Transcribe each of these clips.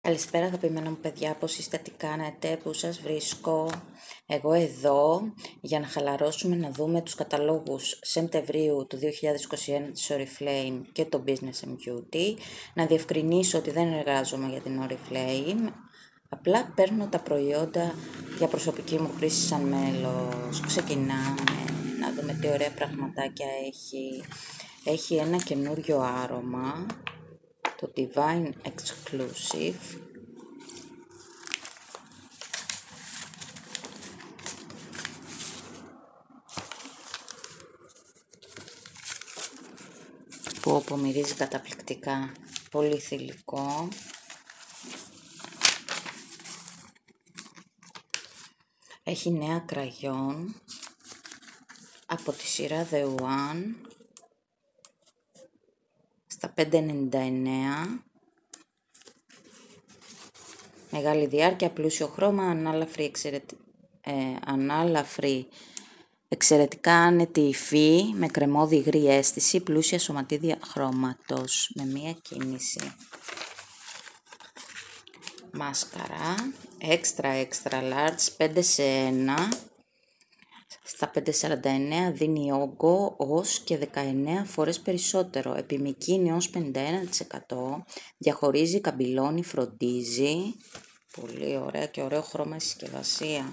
Καλησπέρα αγαπημένα μου παιδιά, πώς είστε, τι κάνετε, πού σας βρίσκω? Εγώ εδώ για να χαλαρώσουμε, να δούμε τους καταλόγους Σεπτεμβρίου του 2021 της Oriflame και το Business and Beauty. Να διευκρινίσω ότι δεν εργάζομαι για την Oriflame, απλά παίρνω τα προϊόντα για προσωπική μου χρήση σαν μέλος. Ξεκινάμε να δούμε τι ωραία πραγματάκια έχει. Έχει ένα καινούριο άρωμα, το Divine Exclusive. Που απομυρίζει καταπληκτικά, πολύ θηλυκό. Έχει νέα κραγιόν από τη σειρά The One στα 5,99. Μεγάλη διάρκεια, πλούσιο χρώμα, ανάλαφρη, εξαιρετικά άνετη υφή, με κρεμώδη υγρή αίσθηση, πλούσια σωματίδια χρώματος, με μία κίνηση. Μάσκαρα, extra large, 5 σε 1, στα 5,49 δίνει όγκο ως και 19 φορές περισσότερο, επιμικρύνει ως 51%, διαχωρίζει, καμπυλώνει, φροντίζει, πολύ ωραία και ωραίο χρώμα συσκευασία.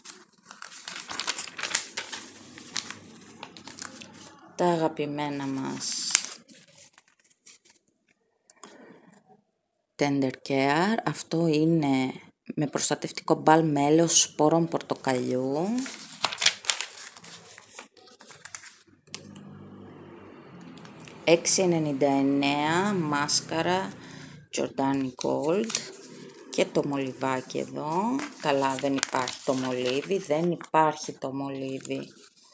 Τα αγαπημένα μας Tender Care, αυτό είναι με προστατευτικό μπαλ μέλος σπόρων πορτοκαλιού. $6,99 μάσκαρα Giordani Gold και το μολυβάκι εδώ. Καλά, δεν υπάρχει το μολύβι,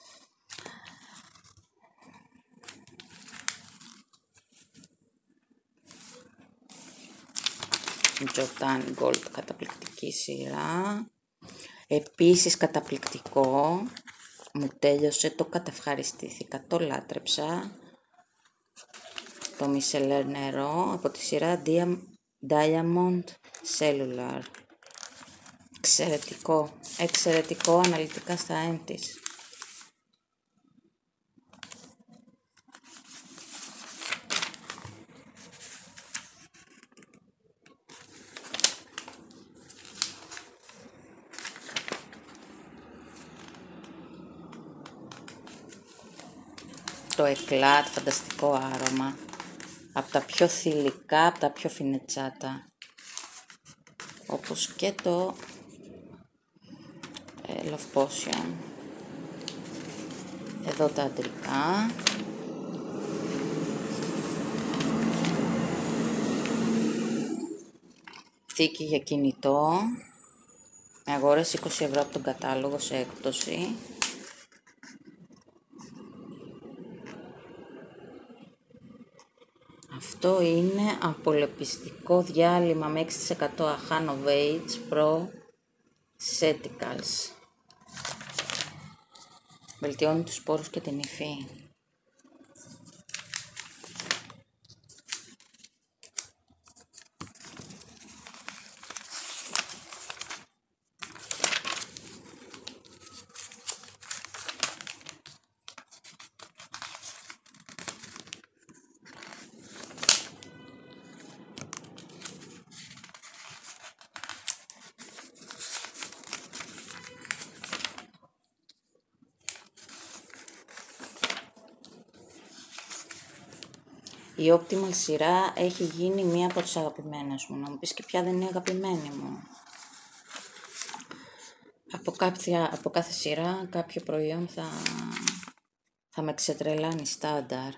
Giordani Gold, καταπληκτική σειρά. Επίσης καταπληκτικό, μου τέλειωσε, το κατευχαριστήθηκα, το λάτρεψα. Το μισελέρ νερό από τη σειρά Diamond Cellular. Εξαιρετικό αναλυτικά στα έντης. Το Eclat, φανταστικό άρωμα. Από τα πιο θηλυκά, από τα πιο φινετσάτα. Όπως και το Love Potion. Εδώ τα αντρικά. Θήκη για κινητό. Με αγόρασε 20€ από τον κατάλογο σε έκπτωση. Αυτό είναι απολεπιστικό διάλειμμα με 6% Ahanovites Pro Ceticals. Βελτιώνει τους σπόρους και την υφή. Η Optimal σειρά έχει γίνει μία από τις αγαπημένες μου. Να μου πεις και ποια δεν είναι αγαπημένη μου. Από κάθε σειρά κάποιο προϊόν θα με ξετρελάνει στάνταρ.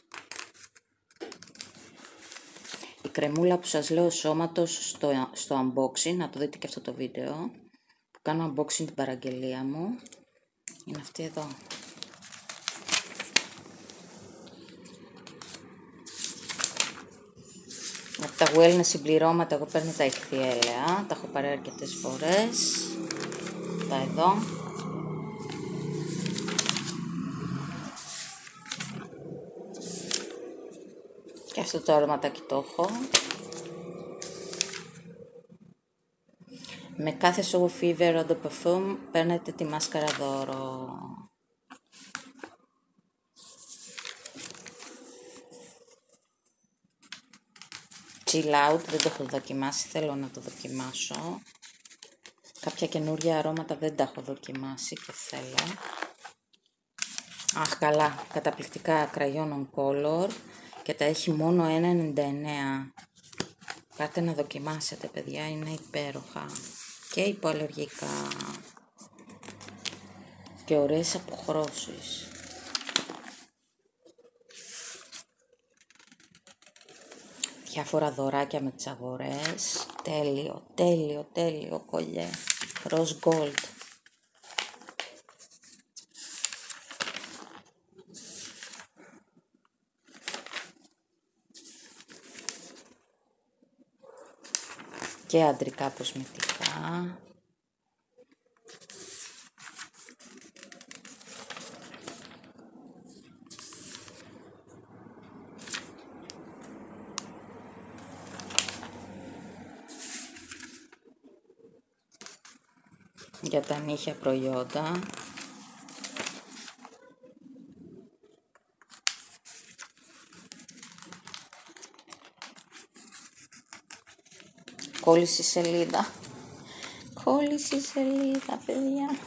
Η κρεμούλα που σας λέω σώματος στο unboxing, να το δείτε και αυτό το βίντεο, που κάνω unboxing την παραγγελία μου, είναι αυτή εδώ. Από τα wellness συμπληρώματα εγώ παίρνω τα ηχθιέλαια, τα έχω πάρει αρκετές φορές. Τα εδώ. Και αυτό το αρωματάκι το έχω. Με κάθε show fever Eau de Parfum παίρνετε τη μάσκαρα δώρο. Chill out, δεν το έχω δοκιμάσει, θέλω να το δοκιμάσω. Κάποια καινούργια αρώματα δεν τα έχω δοκιμάσει και θέλω. Αχ, καλά, καταπληκτικά Crayon on Color και τα έχει μόνο 1,99. Πάτε να δοκιμάσετε, παιδιά, είναι υπέροχα και υποαλλεργικά και ωραίες αποχρώσεις. Διάφορα δωράκια με τις αγορές. Τέλειο, τέλειο, τέλειο κολλιέ. Rose Gold. Και αντρικά κοσμητικά. Για τα νύχια προϊόντα. Κόλληση σελίδα. Κόλληση σελίδα, παιδιά.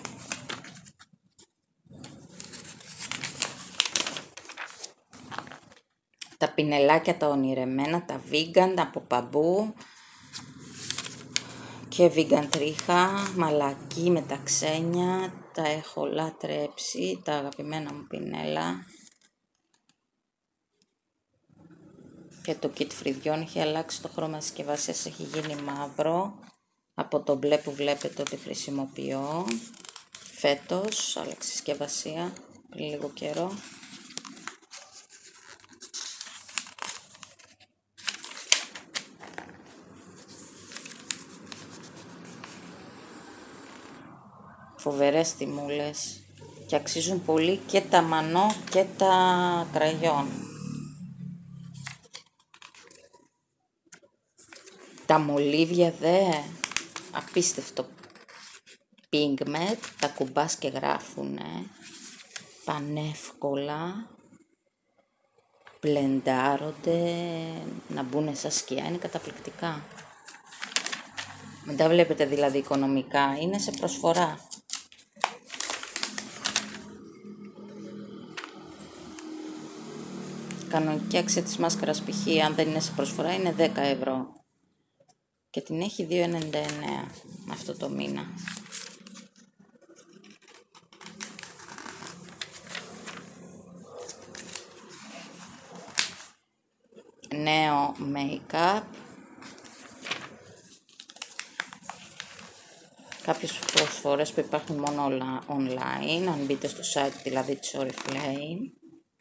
Τα πινελάκια τα ονειρεμένα, τα vegan από μπαμπού. Και vegan τρίχα, μαλακή με τα ξένια, τα έχω λατρέψει, τα αγαπημένα μου πινέλα. Και το kit φρυδιών έχει αλλάξει το χρώμα συσκευασίας, έχει γίνει μαύρο, από το μπλε που βλέπετε ότι χρησιμοποιώ. Φέτος, άλλαξε συσκευασία, πριν λίγο καιρό. Φοβερές τιμούλες και αξίζουν πολύ και τα μανό και τα κραγιόν. Τα μολύβια δε, απίστευτο pigment, τα κουμπάς και γράφουνε, πανεύκολα, μπλεντάρονται, να μπουν σαν σκιά, είναι καταπληκτικά. Μην τα βλέπετε δηλαδή οικονομικά, είναι σε προσφορά. Κανονική αξία της μάσκαρας π.χ. αν δεν είναι σε προσφορά είναι 10 ευρώ. Και την έχει 2,99 αυτό το μήνα. Νέο make-up. Κάποιες προσφορές που υπάρχουν μόνο όλα online, αν μπείτε στο site δηλαδή της Oriflame.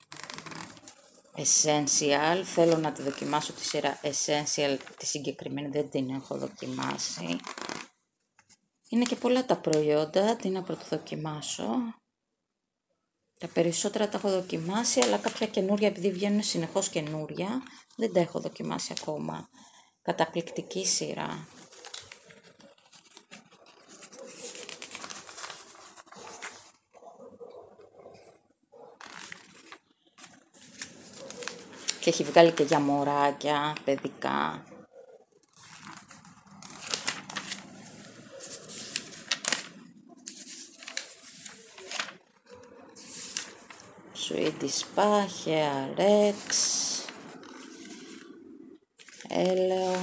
Essential, θέλω να τη δοκιμάσω τη σειρά Essential, τη συγκεκριμένη δεν την έχω δοκιμάσει. Είναι και πολλά τα προϊόντα, τι να πρωτοδοκιμάσω. Τα περισσότερα τα έχω δοκιμάσει, αλλά κάποια καινούρια, επειδή βγαίνουν συνεχώς καινούρια, δεν τα έχω δοκιμάσει ακόμα. Καταπληκτική σειρά. Και έχει βγάλει και για μωράκια, παιδικά. Swedish Spa, Hair X, Έλεο,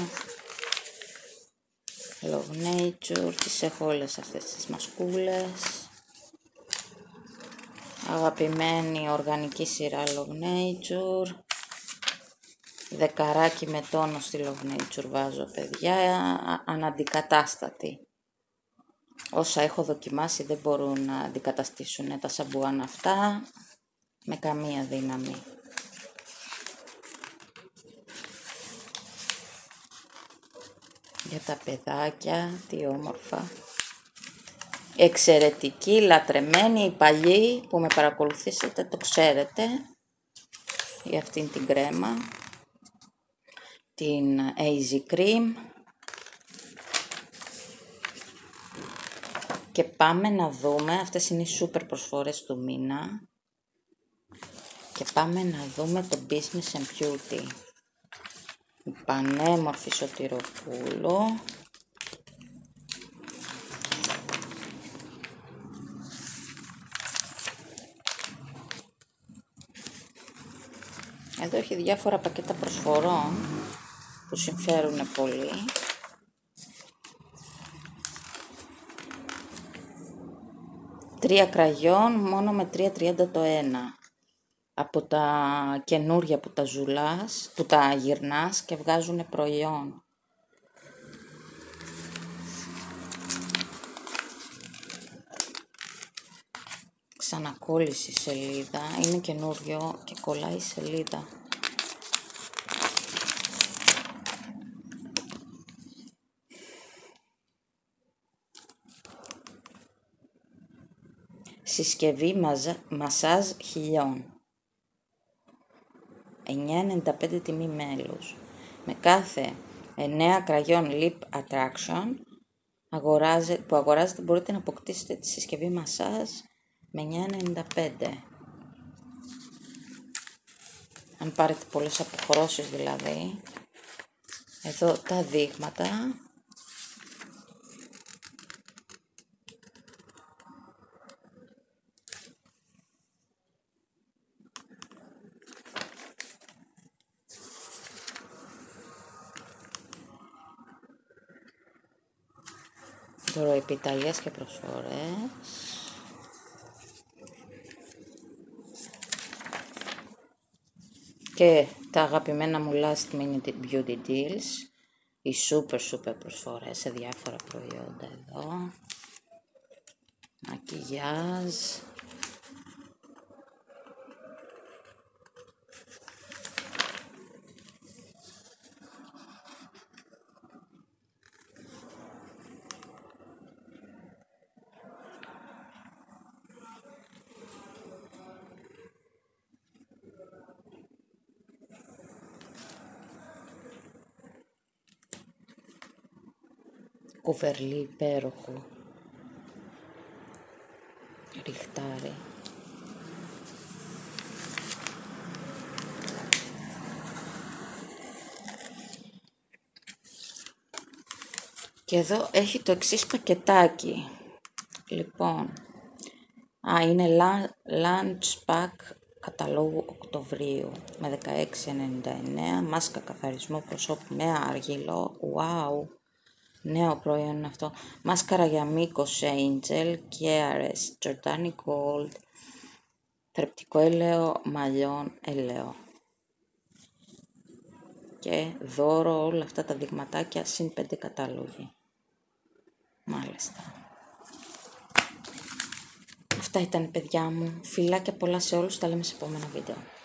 Love Nature, τις έχω όλες αυτές τις μασκούλες. Αγαπημένη οργανική σειρά Love Nature. Δεκαράκι με τόνο στη Love Nature βάζω, παιδιά, αναντικατάστατη. Όσα έχω δοκιμάσει δεν μπορούν να αντικαταστήσουν τα σαμπουάν αυτά με καμία δύναμη. Για τα παιδάκια, τι όμορφα. Εξαιρετική, λατρεμένη, οι παλιοί που με παρακολουθήσετε το ξέρετε για αυτήν την κρέμα. Την Easy Cream. Και πάμε να δούμε, αυτές είναι οι super προσφορές του μήνα. Και πάμε να δούμε το Business and Beauty. Η πανέμορφη Σωτηροπούλου. Εδώ έχει διάφορα πακέτα προσφορών που συμφέρουν πολύ. Τρία κραγιόν μόνο με 3,30 το ένα. Από τα καινούρια που τα ζουλάς, που τα γυρνάς και βγάζουν προϊόν. Ξανακόλλησε η σελίδα, είναι καινούριο και κολλάει η σελίδα. Συσκευή μασάζ χιλιών. 9,95 τιμή μέλους. Με κάθε 9 κραγιόν Lip Attraction που αγοράζετε μπορείτε να αποκτήσετε τη συσκευή μασάζ με 9,95. Αν πάρετε πολλές αποχρώσεις δηλαδή. Εδώ τα δείγματα. Δωροεπιταγές και προσφορές. Και τα αγαπημένα μου Last Minute Beauty Deals. Οι super προσφορές σε διάφορα προϊόντα εδώ. Μακιγιάζ. Κουβερλί υπέροχο. Ριχτάρι. Και εδώ έχει το εξής πακετάκι. Λοιπόν, είναι lunch pack καταλόγου Οκτωβρίου με 16,99. Μάσκα καθαρισμού προσώπου με άργυλο. Wow! Νέο προϊόν είναι αυτό. Μάσκαρα για μήκος Angel και Ares Jordani Gold. Θρεπτικό έλαιο μαλλιών έλαιο. Και δώρο όλα αυτά τα δειγματάκια συν 5 κατάλογοι. Μάλιστα. Αυτά ήταν παιδιά μου. Φιλάκια πολλά σε όλους. Τα λέμε σε επόμενο βίντεο.